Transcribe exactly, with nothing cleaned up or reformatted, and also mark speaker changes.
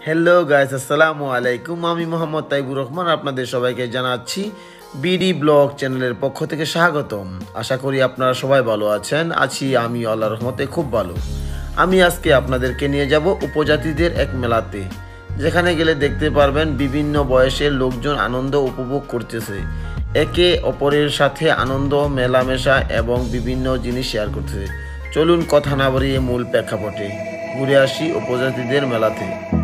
Speaker 1: Hello guys, আসসালামু আলাইকুম। আমি মোহাম্মদ তাইবুর রহমান আপনাদের সবাইকে জানাচ্ছি বিডি ব্লগ চ্যানেলের পক্ষ থেকে স্বাগতম। আশা করি আপনারা সবাই ভালো আছেন। আছি আমি আল্লাহর রহমতে খুব ভালো। আমি আজকে আপনাদেরকে নিয়ে যাব উপজাতিদের এক মেলাতে, যেখানে গেলে দেখতে পারবেন বিভিন্ন বয়সের লোকজন আনন্দ উপভোগ করতেছে, একে অপরের সাথে আনন্দ মেলামেশা এবং বিভিন্ন জিনিস শেয়ার করতেছে। চলুন কথা না বাড়িয়ে মূল প্রেক্ষাপটে ঘুরে আসি উপজাতিদের মেলাতে।